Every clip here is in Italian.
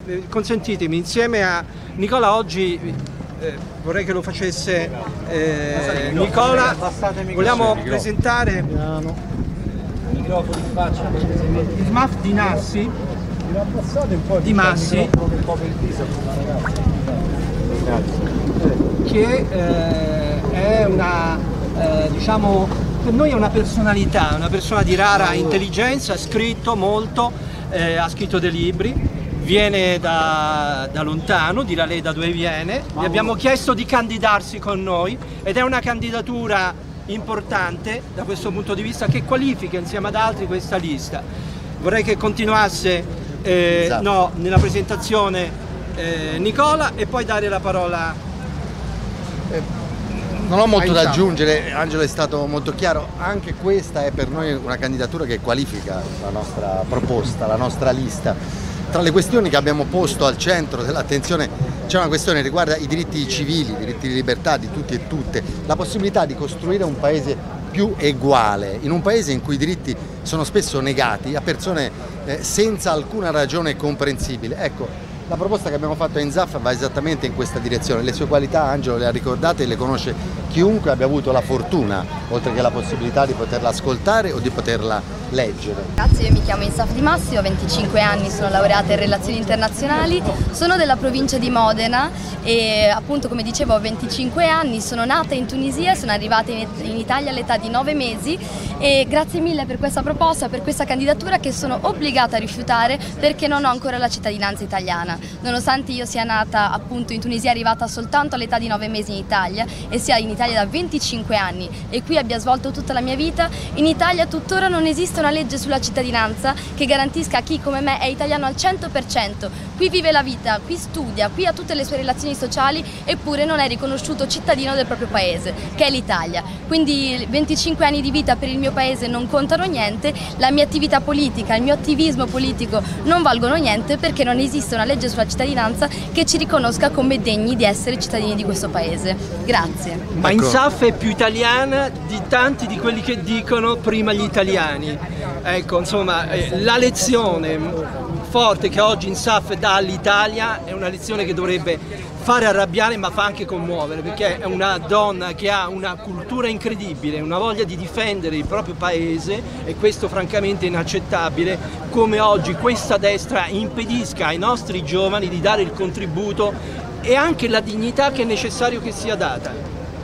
Consentitemi, insieme a Nicola oggi vorrei che lo facesse Nicola, vogliamo presentare il SMAF di Massi, che è una, diciamo, per noi è una personalità, una persona di rara intelligenza, ha scritto molto, ha scritto dei libri, viene da lontano, dirà lei da dove viene, gli abbiamo chiesto di candidarsi con noi ed è una candidatura importante da questo punto di vista che qualifica insieme ad altri questa lista. Vorrei che continuasse nella presentazione Nicola e poi dare la parola. Non ho molto da aggiungere, Angelo è stato molto chiaro, anche questa è per noi una candidatura che qualifica la nostra proposta, la nostra lista. Tra le questioni che abbiamo posto al centro dell'attenzione c'è una questione che riguarda i diritti civili, i diritti di libertà di tutti e tutte, la possibilità di costruire un paese più eguale, in un paese in cui i diritti sono spesso negati a persone senza alcuna ragione comprensibile. Ecco, la proposta che abbiamo fatto a INSAF va esattamente in questa direzione. Le sue qualità Angelo le ha ricordate e le conosce chiunque abbia avuto la fortuna, oltre che la possibilità di poterla ascoltare o di poterla leggere. Grazie, io mi chiamo INSAF di Massi, ho 25 anni, sono laureata in relazioni internazionali, sono della provincia di Modena e appunto come dicevo ho 25 anni, sono nata in Tunisia, sono arrivata in Italia all'età di 9 mesi e grazie mille per questa proposta, per questa candidatura che sono obbligata a rifiutare perché non ho ancora la cittadinanza italiana. Nonostante io sia nata appunto in Tunisia, arrivata soltanto all'età di 9 mesi in Italia e sia in Italia da 25 anni e qui abbia svolto tutta la mia vita, in Italia tuttora non esiste una legge sulla cittadinanza che garantisca a chi come me è italiano al 100%, qui vive la vita, qui studia, qui ha tutte le sue relazioni sociali eppure non è riconosciuto cittadino del proprio paese, che è l'Italia. Quindi 25 anni di vita per il mio paese non contano niente, la mia attività politica, il mio attivismo politico non valgono niente perché non esiste una legge sulla cittadinanza che ci riconosca come degni di essere cittadini di questo paese. Grazie. Ma INSAF è più italiana di tanti di quelli che dicono prima gli italiani. Ecco, insomma, la lezione forte che oggi INSAF dà all'Italia è una lezione che dovrebbe fare arrabbiare ma fa anche commuovere, perché è una donna che ha una cultura incredibile, una voglia di difendere il proprio paese e questo francamente è inaccettabile, come oggi questa destra impedisca ai nostri giovani di dare il contributo e anche la dignità che è necessario che sia data.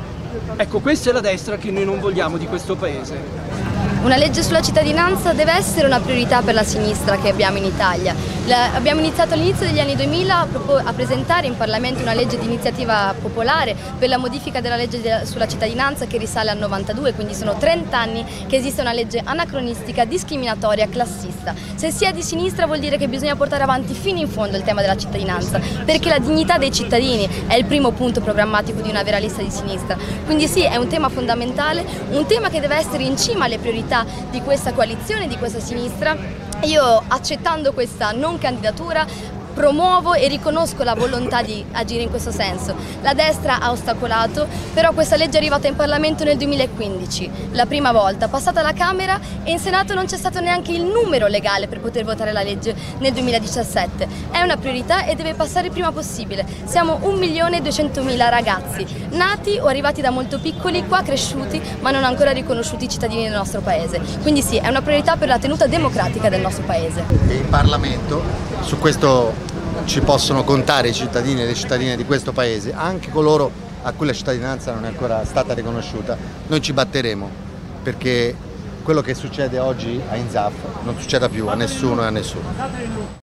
Ecco, questa è la destra che noi non vogliamo di questo paese. Una legge sulla cittadinanza deve essere una priorità per la sinistra che abbiamo in Italia. Abbiamo iniziato all'inizio degli anni 2000 a presentare in Parlamento una legge di iniziativa popolare per la modifica della legge sulla cittadinanza che risale al 92, quindi sono 30 anni che esiste una legge anacronistica, discriminatoria, classista. Se si è di sinistra vuol dire che bisogna portare avanti fino in fondo il tema della cittadinanza, perché la dignità dei cittadini è il primo punto programmatico di una vera lista di sinistra. Quindi sì, è un tema fondamentale, un tema che deve essere in cima alle priorità di questa coalizione, di questa sinistra. Io, accettando questa non candidatura, promuovo e riconosco la volontà di agire in questo senso. La destra ha ostacolato, però questa legge è arrivata in Parlamento nel 2015, la prima volta, passata alla Camera e in Senato non c'è stato neanche il numero legale per poter votare la legge nel 2017. È una priorità e deve passare il prima possibile. Siamo 1.200.000 ragazzi, nati o arrivati da molto piccoli, qua cresciuti, ma non ancora riconosciuti cittadini del nostro paese. Quindi sì, è una priorità per la tenuta democratica del nostro paese. E in Parlamento su questo ci possono contare i cittadini e le cittadine di questo paese, anche coloro a cui la cittadinanza non è ancora stata riconosciuta. Noi ci batteremo perché quello che succede oggi a INSAF non succeda più a nessuno e a nessuno.